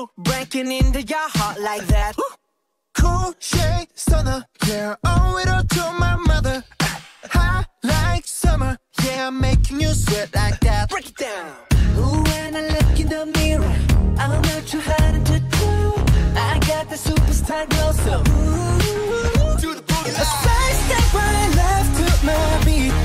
you breaking into your heart like that. Cool shade stunner, yeah, owe it all to my mother. Hot like summer, yeah, I'm making you sweat like that. Break it down. Ooh, when I look in the mirror, I'm not too hard to do. I got the superstar glow, so ooh, Do the boogie A line. side step right left to my beat.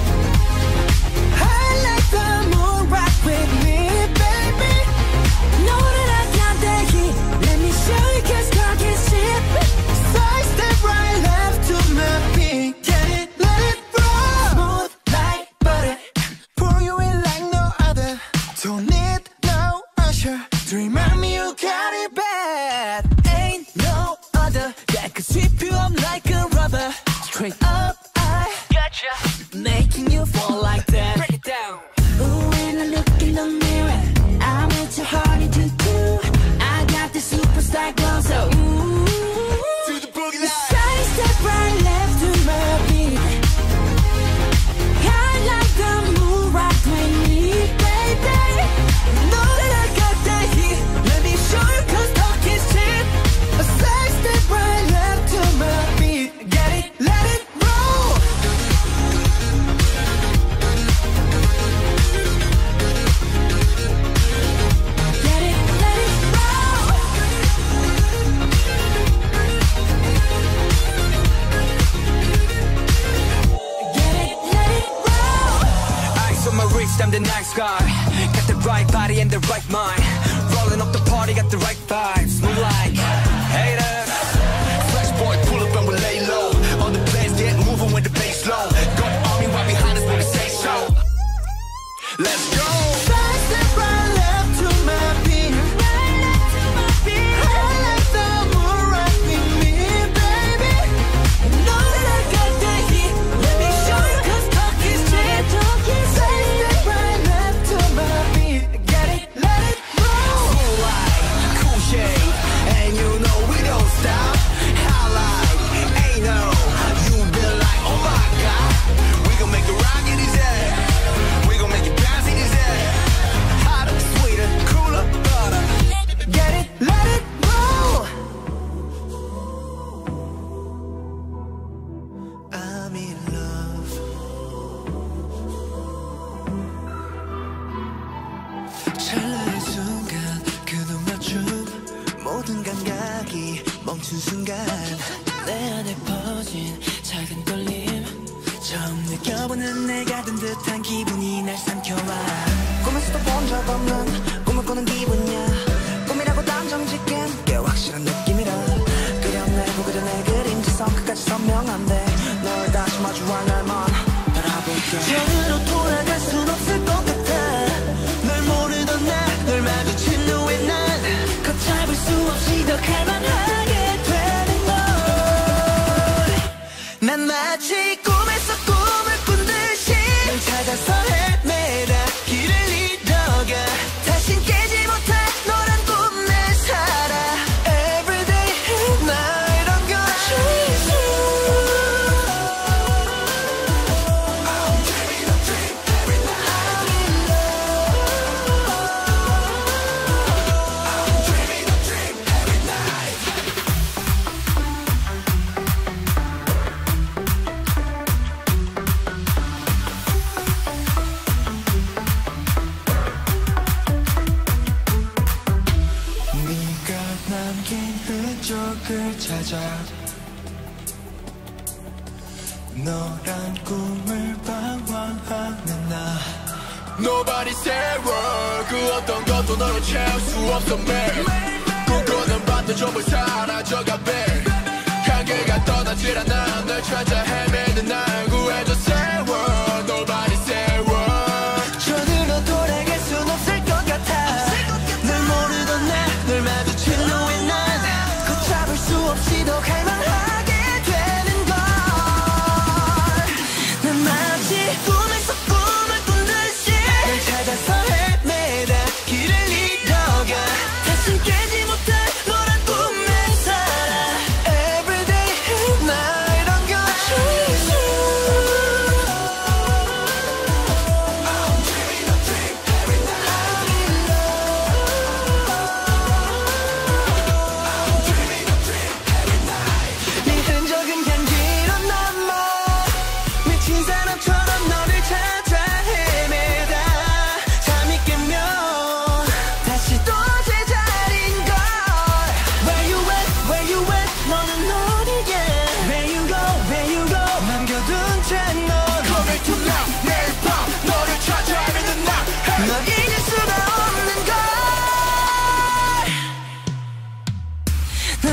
I like the moon rock with me, baby. know that I got the heat. Let me show you, 'cause talk is cheap. Side step right left to my beat. Get it, let it roll. Smooth like butter. Pour you in like no other. Don't need no usher to remind me you got it bad. Ain't no other that could sweep you up like a rubber. Straight up, I Gotcha. making you fall like that. Break it down. Ooh, when I look in the mirror, I'm too hard to do. I got the superstar glow, so ooh, Do the boogie line. side step right left to my beat. I like the moon rock with me, baby. Know that I got the heat. Let me show you, 'cause talk is cheap. A side step right left to my beat. Get it, let it roll. Let it roll. Get it, let it roll. Ice on my wrist, I'm the nice guy. Got the right body and the right mind. Rolling up the party, got the right vibes. Move like haters. Fresh boy, pull up and we lay low. All the players get moving with the bass low. Got the army right behind us when we say so. Let's go. Side step right left to my beat. I like the moon rock with me, baby. Know that I got the heat. Let me show you, 'cause talk is cheap. Side step right left to my beat. Get it, let it roll. Cool light, cool shade, and you know we don't stop. Highlight, ain't no, you been like, oh my god. We gon' make the rock in his head. We gon' make it bounce in his head. Hotter, sweeter, cooler, butter. Get it, let it roll. I'm in love. 찰나의 순간 그 눈 맞춤 모든 감각이 멈춘 순간 내 안에 퍼진 작은 떨림 처음 느껴보는 내가 든 듯한 기분이 날 삼켜와 꿈에서도 본 적 없는 꿈을 꾸는 기분이야 꿈이라고 단정짓기엔 꽤 확실한 느낌이라 그려내고 그려 내 그림자선 끝까지 선명한데 널 다시 마주할 날만 바라볼게 전으로 돌아갈 순 없을 것 같아 널 모르던 나널 마주친 후에 난 걷잡을 수 없이 더 갈망하게 되는 걸 난 마치 꿈에서 꿈을 꾼 듯이 널 찾아서 헤매다 길을 잃어가 다신 깨지 못해 너란 꿈 내 살아 Everyday and night I'm gonna chase you I'm dreaming a dream every night I'm in love I'm dreaming a dream every night 네가 남긴 흔적을 찾아 너란 꿈을 방황하는 나 Nobody say word. 그 어떤 것도 너를 채울 수 없어 매일. 꿈꾸는 밤도 전부 사라져가 babe. 향기가 떠나질 않아 널 찾아 헤매는 날 구해줘 say word. Nobody say word. 전으로 돌아갈 순 없을 것 같아 널 모르던 나널 마주친 후에 난 걷잡을 수 없이 더 갈망하게 되는 걸 난 마치 꿈에서 꿈을 꾼 듯이 널 찾아서 헤매다 길을 잃어가 다시 깨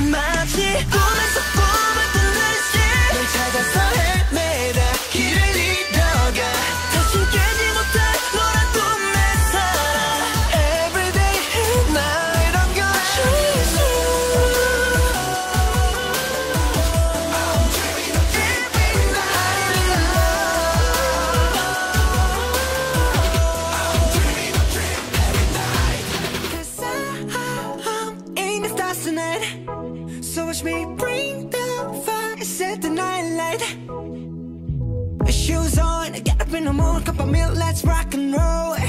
마치 꿈에서 꿈을 꾸듯이 널 찾아서 헤매다 길을 잃어가 다시 깨지 못해 너란 꿈에 살아 Every day and night I'm gonna chase you I'm dreaming of every night in love I'm dreaming of dream every night 'Cause I'm in the stars tonight So watch me bring the fire, set the night light. Shoes on, get up in the morning, cup of milk, let's rock and roll.